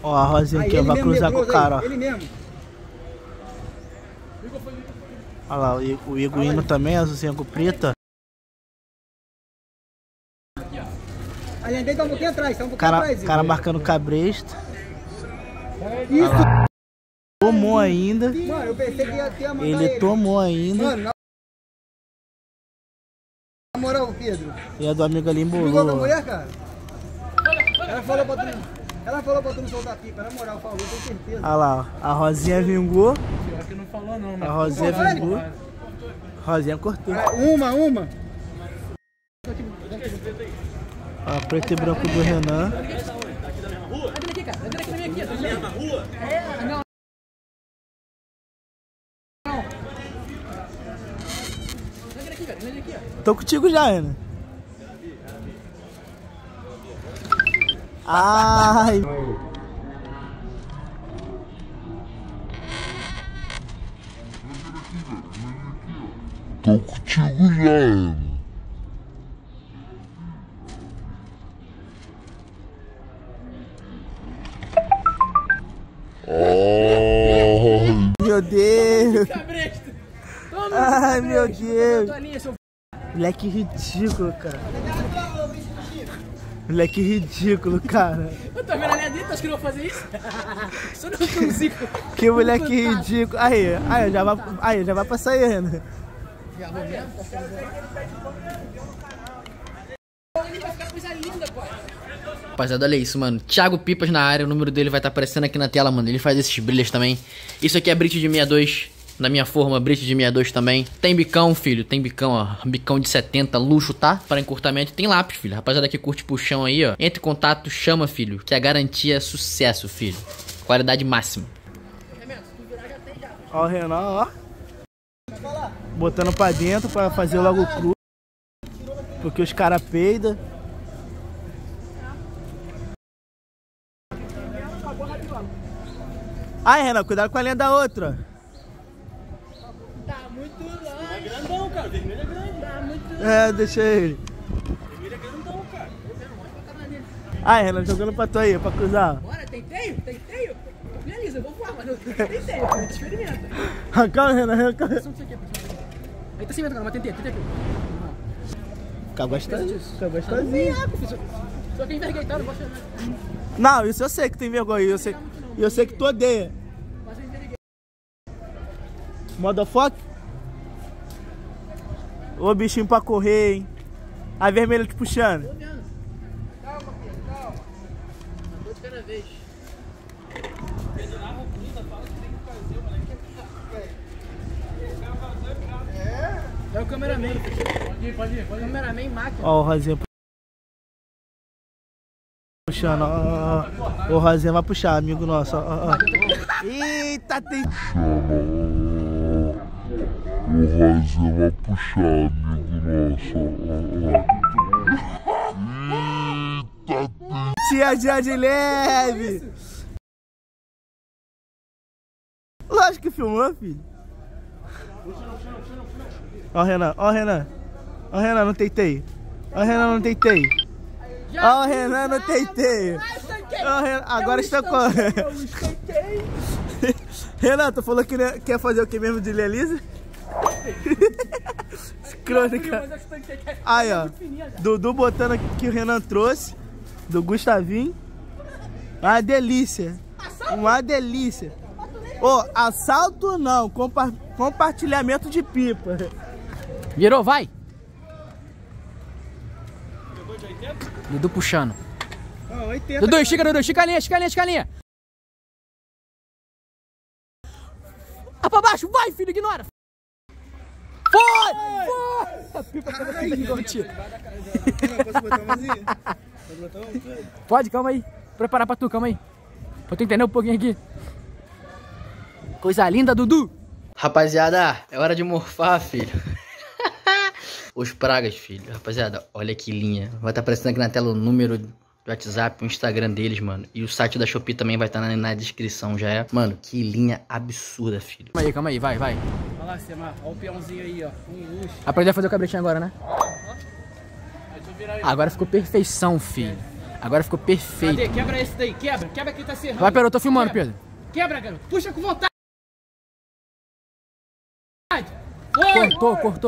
Ó, a Rosinha aqui, vai cruzar com o cara, ó. Ele mesmo. Olha lá, o Iguino também, azulzinha com preta. Ali andei, tá um pouquinho atrás, tá um pouquinho atrás. Cara marcando cabresto. Isso. Tomou ainda. Mano, eu pensei que ia mandar ele. Tomou ainda. Mano, na moral, Pedro. E a do amigo ali embolou. Ligou da mulher, cara? Ela falou pra tu não soltar a pipa, na moral, falou, tenho certeza. Olha lá, a Rosinha vingou. Pior que não falou não, mas... A Rosinha vingou. Rosinha cortou. Uma. Ó, preto e branco do Renan. Tô contigo já, Renan. Ai. Tô contigo já, Ana. Meu Deus. Ai, meu Deus. Moleque ridículo, cara. Moleque ridículo, cara. Eu tô vendo ali dentro, acho que não vou fazer isso. Só não consigo. Que moleque ridículo. Aí, já vai pra sair, Renan. Já vou mesmo? Vai ficar coisa linda, pô. Rapaziada, olha isso, mano. Thiago Pipas na área, o número dele vai estar aparecendo aqui na tela, mano. Ele faz esses brilhos também. Isso aqui é Brit de 62. Na minha forma, Brit de 62 também. Tem bicão, filho. Tem bicão, ó. Bicão de 70, luxo, tá? Para encurtamento. Tem lápis, filho. Rapaziada que curte puxão aí, ó. Entre em contato, chama, filho. Que a garantia é sucesso, filho. Qualidade máxima. Ó o Renan, ó. Botando pra dentro pra fazer logo cru. Porque os caras peidam. Ai, Renan, cuidado com a linha da outra. Tá muito longe. É grandão, cara. Vermelho é grande. Tá muito longe. É, deixa ele. Vermelho é grandão, cara. Ai, Renan, jogando pra tu aí, pra cruzar. Bora, tem teio? Tem teio? Beleza, eu vou voar, mas não tem teio. Experimenta. Calma, Renan, calma. Aí tá sem vento, cara, mas tem teio. Fica gostosinho. Fica gostosinho. Só que envergueitado, não posso chamar. Não, isso eu sei que tem vergonha. Eu sei que tu odeia. Motherfucker. Ô bichinho pra correr, hein. A vermelha te puxando. Tô vendo. Calma, filho, calma. Uma de cada vez. É o cameraman. Pode ir. Cameraman máquina. Ó o Rosinha puxando, ó. O Rosinha vai puxar, amigo nosso, ó. Eita, tem... O Rosinha vai puxar, amigo nosso. Eita, Tia de leve. Lógico que filmou, filho. Ó o Renan, ó o Renan. Ó o Renan, não tentei. Ó o Renan, não tentei. Ó o Renan, não tentei. Ó o Renan, agora estancou. Renan, tu falou que quer fazer o que mesmo de Lelisa? Crônica. Aí, ó. Dudu botando aqui que o Renan trouxe. Do Gustavinho. Uma delícia. Uma delícia. Ô, assalto não. Compartilhamento de pipa. Virou, vai! Dudu puxando. Dudu, estica, estica a linha. Ah, pra baixo, vai, filho, ignora! Foi! A pipa tá aqui igual tio. Posso botar uma assim? Posso botar uma? Pode, calma aí. Preparar pra tu, calma aí. Pra tu entender um pouquinho aqui. Coisa linda, Dudu! Rapaziada, é hora de morfar, filho. Os pragas, filho. Rapaziada, olha que linha. Vai estar aparecendo aqui na tela o número do WhatsApp, o Instagram deles, mano. E o site da Shopee também vai estar na descrição, já é. Mano, que linha absurda, filho. Calma aí, vai. Olha lá, Semar. Olha o peãozinho aí, ó. Um luxo. Aprender a fazer o cabritinho agora, né? Agora ficou perfeição, filho. Agora ficou perfeito. Cadê? Quebra esse daí, quebra. Quebra que tá serrando. Vai, Pedro, eu tô filmando, Pedro. Quebra, garoto. Puxa com vontade. Cortou.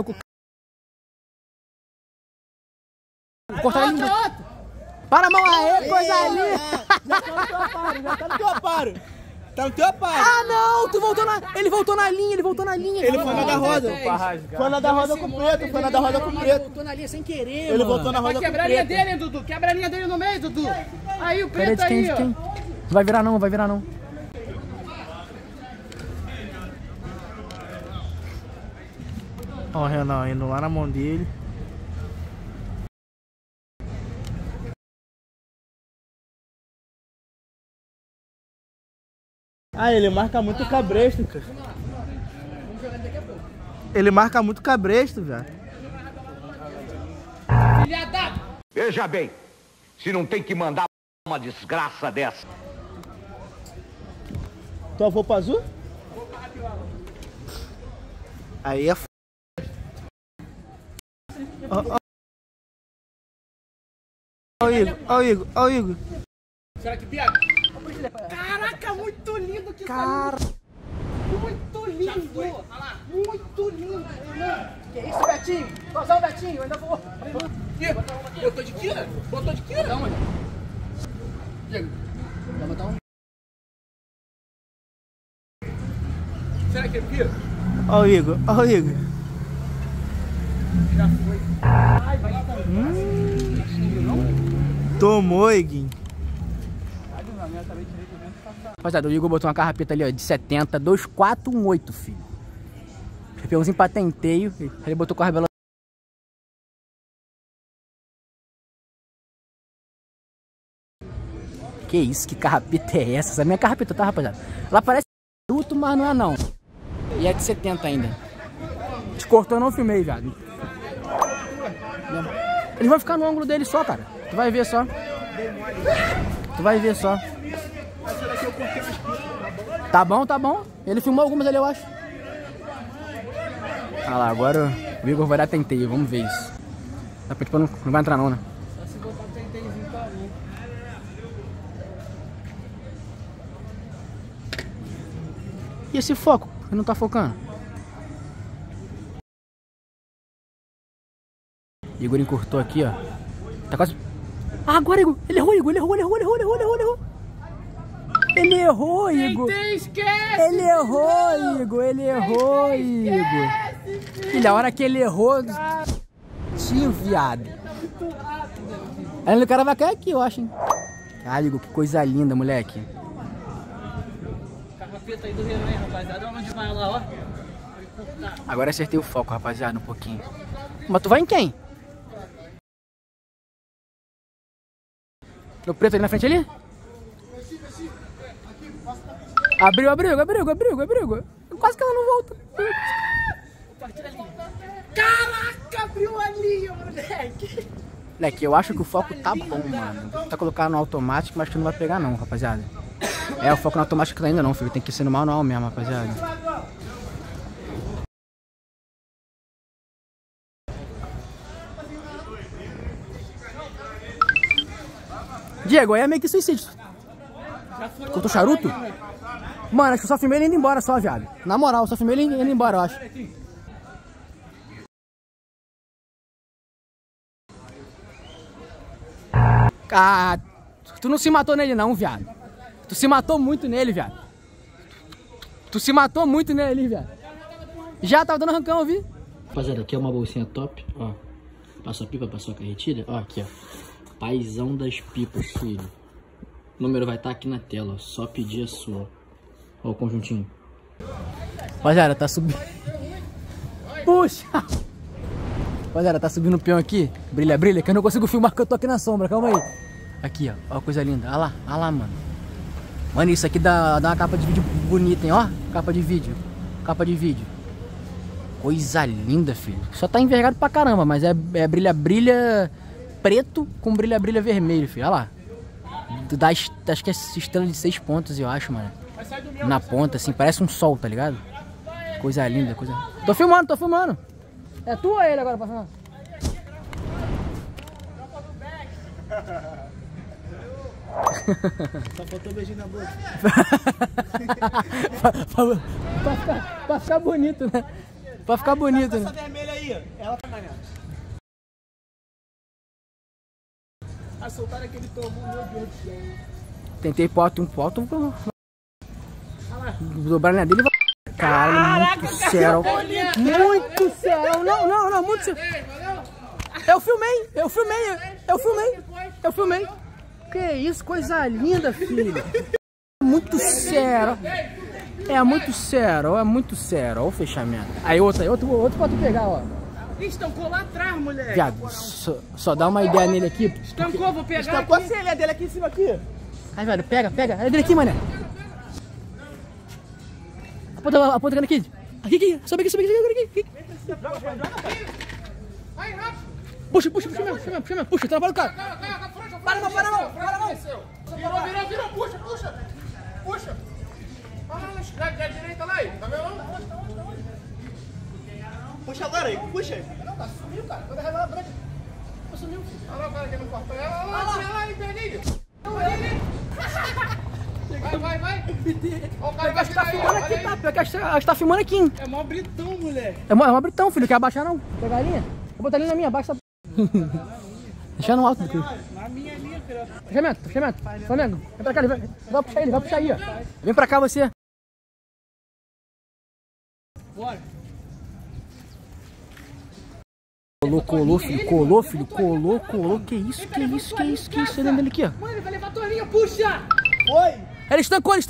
Corta a linha. Para a mão aí, coisa linda. Já tá no teu aparo, Tá no teu aparo. Ah, não, ele voltou na linha, Ele foi na da roda. Foi na da roda com o preto, Ele voltou na linha sem querer, Ele voltou na roda com o Quebra a linha preto. dele, Dudu. Quebra a linha dele no meio, Dudu. Aí o Peraí, preto aí, ó. Não vai virar não, Ó o Renan indo lá na mão dele. Ah, ele marca muito cabresto, cara. Ele marca muito cabresto, velho. Filha da... Veja bem, se não tem que mandar uma desgraça dessa. Tu avô pro azul? Aí é f... Ó o Igor. Será que pega? Caraca, muito lindo que cara. Muito lindo. Muito lindo. Que isso, Betinho? Gozão, Betinho, eu ainda vou. Botou de quina? Não, mano. Diego, vai botar um. Será que é pira? Ó o Igor. Já foi. Ai, vai lá. Tomou, Iguinho. Rapaziada, o Igor botou uma carrapeta ali, ó, de 70, 2418, filho. Pegamos em patenteio, ele botou com a rabela. Que isso, que carrapeta é essa? Essa é a minha carrapeta, tá, rapaziada? Ela parece bruto, mas não é não. E é de 70 ainda. Descortou, eu não filmei, viado. Eles vão ficar no ângulo dele só, cara. Tu vai ver só. Tá bom. Ele filmou algumas ali, eu acho. Ah lá, agora o Igor vai dar tenteio, vamos ver isso. Dá pra tipo, não vai entrar não, né? Só se botar um tenteiozinho pra mim. E esse foco? Ele não tá focando. Igor encurtou aqui, ó. Tá quase... Ah, agora, Igor! Ele errou, Igor! Ele errou! Ele errou, Igor! Esquece! Ele errou, Igor! E na hora que ele errou... Tio, viado! Aí o cara vai cair aqui, eu acho, hein? Ah, Igor, que coisa linda, moleque! Carrapeta aí do Renan, rapaziada. Onde vai lá, ó? Agora acertei o foco, rapaziada, um pouquinho. Mas tu vai em quem? No preto ali na frente ali? Abriu. Quase que ela não volta. Caraca, abriu a linha, moleque. Moleque, eu acho que o foco tá bom, mano. Vou tentar colocar no automático, mas que não vai pegar não, rapaziada. É, o foco no automático ainda não, filho. Tem que ser no manual mesmo, rapaziada. Diego, aí é meio que suicídio. Cortou charuto? Mano, acho que eu só filmei ele indo embora só, viado. Na moral, eu só filmei ele indo embora, eu acho. Ah, tu não se matou nele não, viado. Tu se matou muito nele, viado. Já tava dando arrancão, eu vi. Rapaziada, aqui é uma bolsinha top, ó. Passou a pipa, passou a carretilha. Ó, aqui, ó. Paizão das pipas, filho. O número vai estar aqui na tela, ó. Só pedir a sua. Ó o conjuntinho. Rapaziada, tá subindo. Puxa! Rapaziada, tá subindo o peão aqui. Brilha, que eu não consigo filmar porque eu tô aqui na sombra. Calma aí. Aqui, ó. Ó, coisa linda. Olha lá, mano. Mano, isso aqui dá uma capa de vídeo bonita, hein? Ó, capa de vídeo. Coisa linda, filho. Só tá envergado pra caramba, mas é brilha preto com brilha vermelho, filho. Olha lá. Dá, acho que é estrela de 6 pontos, eu acho, mano. Na ponta, assim, parece um sol, tá ligado? Coisa linda, Tô filmando. É tu ou ele agora pra filmar? Só faltou beijinho na boca. Pra ficar bonito, né? Pra ficar bonito, né? Essa vermelha aí, ela tá ganhando. A soltar aquele tombo, meu Deus do céu. Tentei pôr um pote, dobrar na dele e vai. Cara, muito sério. Muito sério. Não, muito sério. Eu filmei. Que isso, coisa linda, filho. Muito sério. É muito sério. Olha o fechamento. Aí outro pra tu pegar, ó. Estancou lá atrás, moleque. Viado, só dá uma ideia nele aqui. Estancou, vou pegar. Estancou aqui. Ele é dele aqui em cima aqui. Aí, velho, pega. É dele aqui, mané. Aponta aqui. Aqui. Sobe aqui. Vai, rápido. Puxa mesmo. Puxa, trabalha o cara. Para não. Virou, puxa. Vai lá, na direita lá aí, tá vendo? Puxa agora aí, puxa. Não, tá sumiu, cara. Quando arregar a branca. Sumiu. Olha lá o cara que não cortou ela. Olha lá, peguei. Vai. O cara vai estar filmando aqui, tá? Porque a gente tá filmando aqui, hein? É mó britão, moleque. É mó britão, filho. Quer abaixar não? Pegar a linha? Vou botar a linha na minha, abaixa. Deixa no alto, filho. Na minha linha, filho. Fechamento. Flamengo, vem pra cá, vai puxar aí, ó. Vem pra cá você. Bora. Colou, filho. Que isso? Olha ele aqui, ó. Mano, ele vai levar a tua linha, puxa! Oi! Ele estancou. Traz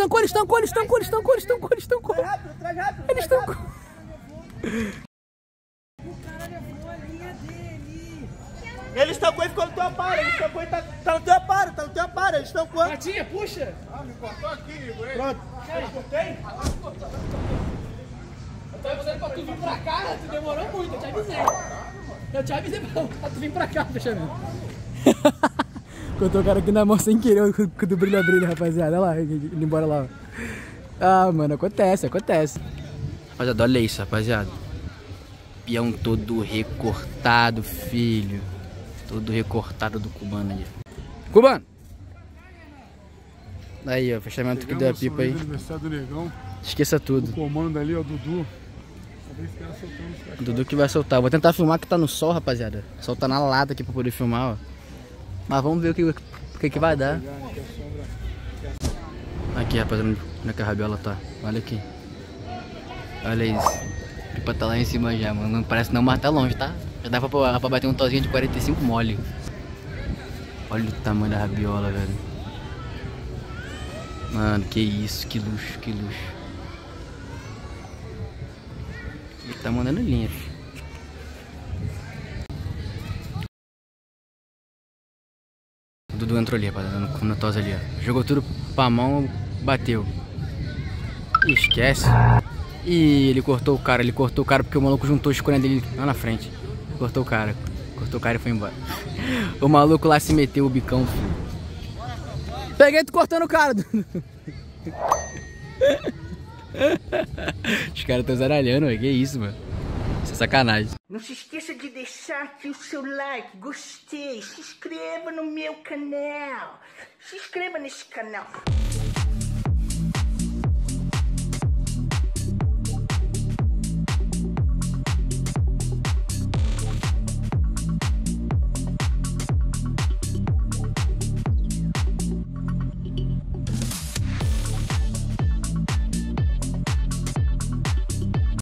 rápido. Ele estancou. O cara levou a linha dele. Ele estancou e ficou no teu aparo. Ele estancou e tá no teu aparo. Ele estancou. Gatinha, puxa! Me cortou aqui, pronto. Eu cortei? Eu tô avisando pra tu vir pra cá, tu demorou muito, eu te avisei pra tu vir pra cá, fechamento. Cortou o cara aqui na mão sem querer, com o do brilha, rapaziada. Olha lá, ele embora lá. Ah, mano, acontece. Rapaziada, olha isso, rapaziada. Peão todo recortado, filho. Todo recortado do cubano aí. Cubano! Aí, ó, fechamento que deu a pipa aí. Esqueça tudo. O comando ali, ó, Dudu. Dudu que vai soltar. Vou tentar filmar que tá no sol, rapaziada. O sol tá na lata aqui pra poder filmar, ó. Mas vamos ver o que vai dar. Aqui, rapaziada, onde é que a rabiola tá. Olha aqui. Olha isso. A pipa tá lá em cima já, mano. Não parece não, mas tá longe, tá? Já dá pra bater um tozinho de 45 mole. Olha o tamanho da rabiola, velho. Mano, que isso, que luxo. Ele tá mandando linha, filho. O Dudu entrou ali, rapaziada, no tosa ali, ó. Jogou tudo pra mão, bateu. Esquece. Ih, ele cortou o cara porque o maluco juntou os escolhendo dele lá na frente. Cortou o cara e foi embora. O maluco lá se meteu o bicão, filho. Peguei tu cortando o cara. Os caras tão zaralhando, velho. Que isso, mano. Isso é sacanagem. Não se esqueça de deixar aqui o seu like, gostei, se inscreva no meu canal. Se inscreva nesse canal.